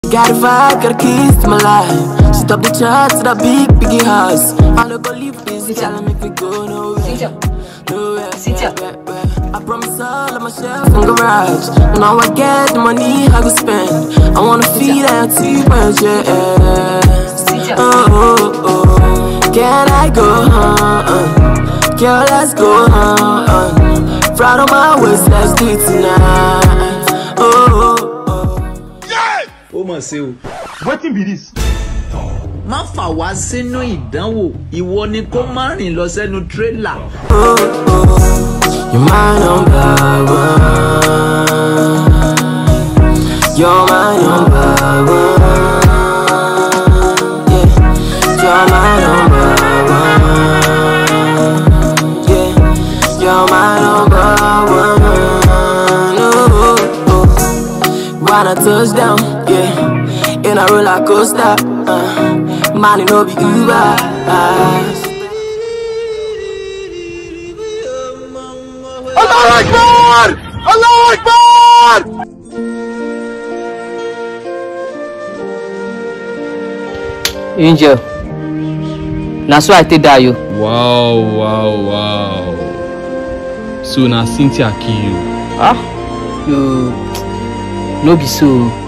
Got a vibe, got a keys to my life. Stop the chat to that big house. I'm not gonna leave this, Cynthia. Make me go nowhere. Cynthia. Nowhere. Cynthia. I promise all of myself in garage. Now I get the money I go spend. I wanna feed and see my chest. Cynthia. Oh. Can I go girl, let's go Proud of my waist, let's do it tonight. Oh my soul. What be this? Má fà wá sínú ìdánwò, ìwọ ni kó má rìn lọ sẹ́nu trailer. You're my number one. You're my number one. Yeah, you're my number one. Yeah, you're my number one. Oh. When I touch down, yeah, in a roller coaster, money no be Uber. Allah Akbar! Allah Akbar! Angel, that's why I take that you. Wow. So now Cynthia kill you. You no be so.